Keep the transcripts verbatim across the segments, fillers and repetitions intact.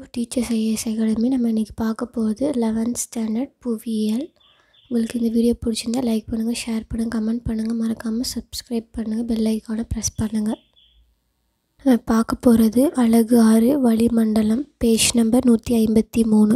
Teachers IAS academy நம்ம இன்றைக்கி பார்க்க போகிறது லெவன்த் ஸ்டாண்டர்ட் புவியியல். உங்களுக்கு இந்த வீடியோ பிடிச்சிருந்தால் லைக் பண்ணுங்கள், ஷேர் பண்ணுங்கள், கமெண்ட் பண்ணுங்கள், மறக்காமல் சப்ஸ்கிரைப் பண்ணுங்கள், பெல் ஐக்கானை ப்ரெஸ் பண்ணுங்கள். நம்ம பார்க்க போகிறது அலகு ஆறு வளிமண்டலம், பேஜ் நம்பர் நூற்றி ஐம்பத்தி மூணு.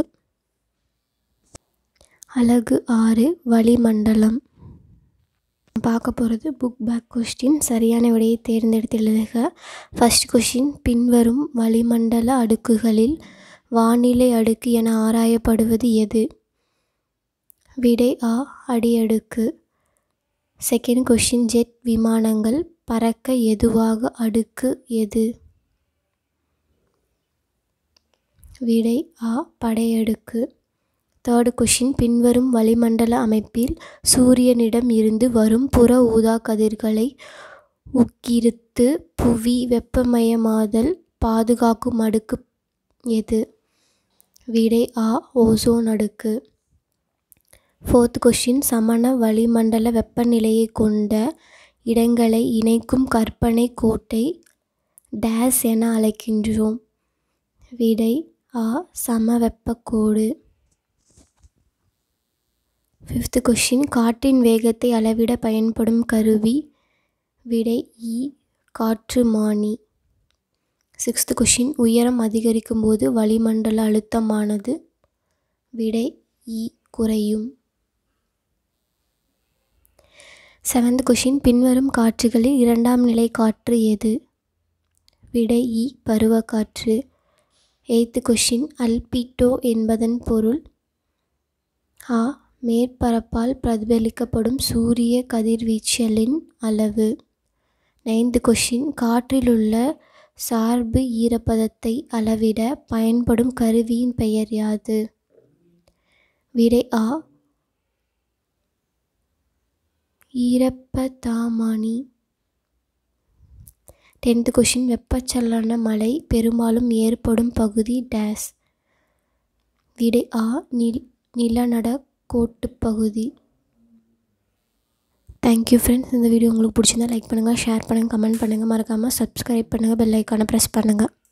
அலகு ஆறு வளிமண்டலம் பார்க்க போகிறது புக் பேக் கொஸ்டின். சரியான விடையை தேர்ந்தெடுத்து எழுதுக. ஃபர்ஸ்ட் கொஸ்டின், பின்வரும் வளிமண்டல அடுக்குகளில் வானிலை அடுக்கு என ஆராயப்படுவது எது? விடை ஆ அடியடுக்கு. செகண்ட் கொஸ்டின், ஜெட் விமானங்கள் பறக்க எதுவாக அடுக்கு எது? விடை ஆ படையடுக்கு. தேர்டு கொஷின், பின்வரும் வளிமண்டல அமைப்பில் சூரியனிடம் இருந்து வரும் புற ஊதா கதிர்களை உட்கிருத்து புவி வெப்பமயமாதல் பாதுகாக்கும் அடுக்கு எது? விடை ஆ ஓசோன் அடுக்கு. ஃபோர்த் கொஷின், சமண வளிமண்டல வெப்பநிலையை கொண்ட இடங்களை இணைக்கும் கற்பனை கோட்டை டேஸ் என அழைக்கின்றோம். விடை ஆ சமவெப்பக்கோடு. ஃபிஃப்த் கொஷின், காற்றின் வேகத்தை அளவிட பயன்படும் கருவி? விடை இ காற்றுமானி. சிக்ஸ்த் கொஷின், உயரம் அதிகரிக்கும் போது வளிமண்டல அழுத்தமானது? விடை இ குறையும். செவன்த் கொஷின், பின்வரும் காற்றுகளில் இரண்டாம் நிலை காற்று எது? விடை இ பருவக்காற்று. எய்த் கொஷின், அல்பிடோ என்பதன் பொருள்? ஆ மேற்பரப்பால் பிரதிபலிக்கப்படும் சூரிய கதிர்வீச்சலின் அளவு. நைன்த் கொஷின், காற்றிலுள்ள சார்பு ஈரப்பதத்தை அளவிட பயன்படும் கருவியின் பெயர் யாது? விடை ஆ ஈரப்பதாமானி. டென்த் கொஷின், வெப்பச்சலன மழை பெரும்பாலும் ஏற்படும் பகுதி டேஸ்? விடை ஆ நில் நிலநட கோட்டுப் பகுதி. Thank you friends. இந்த வீடியோ உங்களுக்கு பிடிச்சிருந்தா லைக் பண்ணுங்கள், ஷேர் பண்ணுங்கள், கமெண்ட் பண்ணுங்கள், மறக்காமல் சப்ஸ்கிரைப் பண்ணுங்கள், பெல் ஐக்கானை ப்ரெஸ் பண்ணுங்கள்.